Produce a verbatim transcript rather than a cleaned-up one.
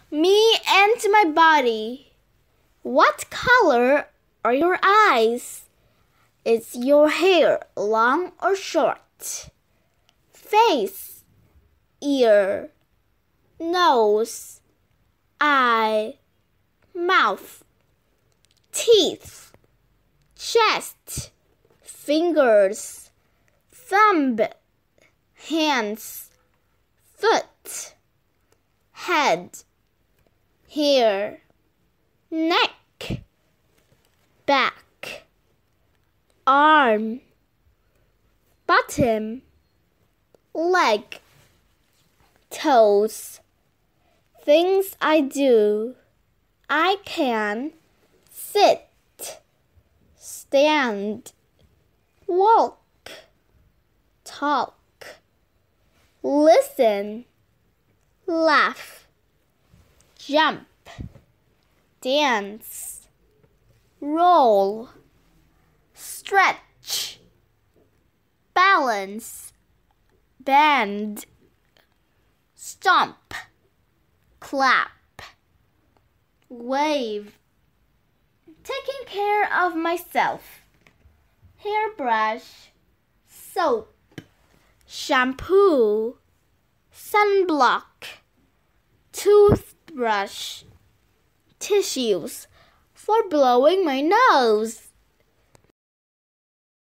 Me and my body. What color are your eyes? Is your hair long or short? Face, ear, nose, eye, mouth, teeth, chest, fingers, thumb, hands, foot, head, hair, neck, back, arm, bottom, leg, toes. Things I do. I can sit, stand, walk, talk, listen, laugh, jump, dance, roll, stretch, balance, bend, stomp, clap, wave. Taking care of myself. Hairbrush, soap, shampoo, sunblock, toothbrush, tissues for blowing my nose.